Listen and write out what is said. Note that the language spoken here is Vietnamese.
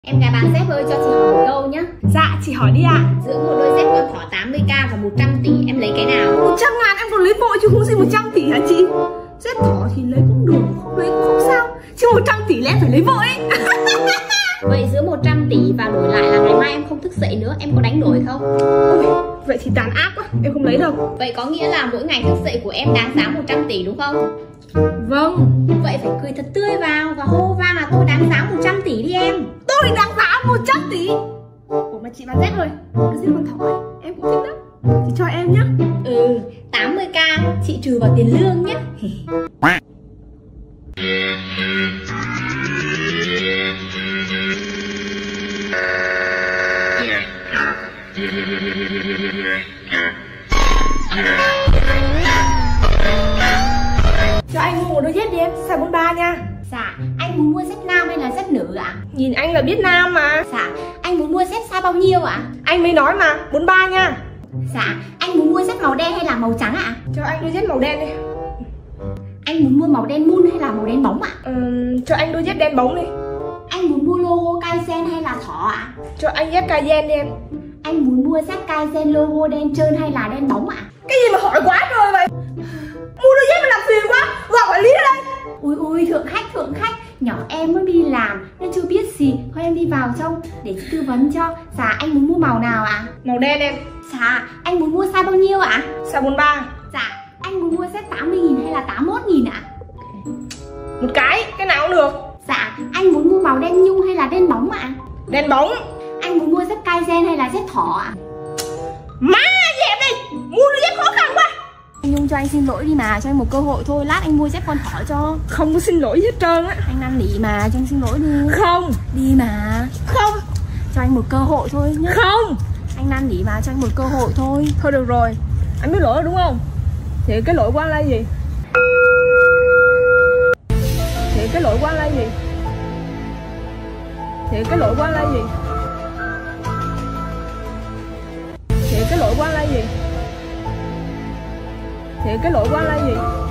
Em gái bán dép ơi, cho chị hỏi một câu nhá. Dạ chị hỏi đi ạ. Giữa một đôi dép con thỏ 80k và 100 tỷ em lấy cái nào? 100 ngàn em còn lấy vội chứ không gì 100 tỷ hả chị? Dép thỏ thì lấy cũng được, không lấy cũng không sao. Chứ 100 tỷ là em phải lấy vội. Vậy giữa 100 tỷ và đổi lại là ngày mai em không thức dậy nữa, em có đánh đổi không? Ôi, vậy thì tàn ác quá, em không lấy đâu. Vậy có nghĩa là mỗi ngày thức dậy của em đáng giá 100 tỷ đúng không? Vâng. Vậy phải cười thật tươi vào và hô vang là tôi đáng giá 100 tỷ đi em. Tôi đáng giá 100 tỷ. Ủa mà chị bán dép rồi, cái dép con thỏ ấy, em cũng thích lắm. Chị cho em nhá. 80k chị trừ vào tiền lương nhé. Cho anh mua một đôi dép đi em, size 43 nha. Dạ, anh muốn mua dép nam hay là dép nữ ạ? Nhìn anh là biết nam mà. Dạ, anh muốn mua dép size bao nhiêu ạ? Anh mới nói mà, 43 nha. Dạ, anh muốn mua dép màu đen hay là màu trắng ạ? Cho anh đôi dép màu đen đi. Anh muốn mua màu đen mun hay là màu đen bóng ạ? Cho anh đôi dép đen bóng đi. Anh muốn mua logo Kaizen hay là thỏ ạ? Cho anh dép Kaizen đi em. Anh muốn mua dép Kaizen logo đen trơn hay là đen bóng ạ? Cái gì mà hỏi quá trời vậy? Mua đôi dép mà làm phiền quá, gọi quản lý ở đây. Ui thượng khách, nhỏ em mới đi làm nên chưa biết gì, thôi em đi vào trong để chị tư vấn cho. Dạ, anh muốn mua màu nào ạ? Màu đen em. Dạ, anh muốn mua size bao nhiêu ạ? Size 43. Dạ, anh muốn mua dép 80.000 hay là 81.000 ạ? Một cái nào cũng được. Dạ, anh muốn mua màu đen nhung hay là đen bóng ạ? Đen bóng. Anh muốn mua dép Kaizen hay là dép thỏ ạ? Má dẹp đi, mua đôi dép khó khăn quá. Anh Nhung cho anh xin lỗi đi mà, cho anh một cơ hội thôi, lát anh mua dép con thỏ cho. Không có xin lỗi hết trơn á. Anh năn nỉ mà, cho anh xin lỗi đi. Không. Đi mà. Không. Cho anh một cơ hội thôi nhá. Không. Anh năn nỉ mà, cho anh một cơ hội thôi. Thôi được rồi, anh biết lỗi rồi đúng không? Thì cái lỗi của anh là gì? Thì cái lỗi của anh là gì? Thì cái lỗi của anh là gì? Thì cái lỗi của anh là gì? Thì cái lỗi của anh là gì?